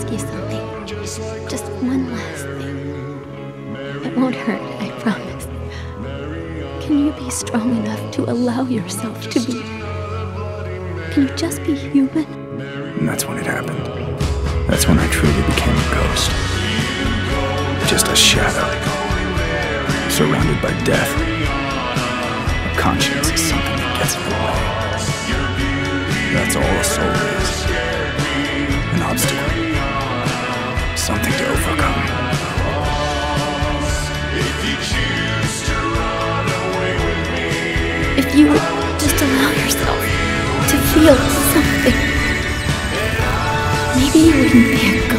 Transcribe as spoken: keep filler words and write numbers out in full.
ask you something. Just one last thing. It won't hurt, I promise. Can you be strong enough to allow yourself to be... Can you just be human? And that's when it happened. That's when I truly became a ghost. Just a shadow. Surrounded by death. A conscience is something that gets in the way. That's all a soul is. An obstacle. Something to overcome. If you would just allow yourself to feel something, maybe you wouldn't be a ghost.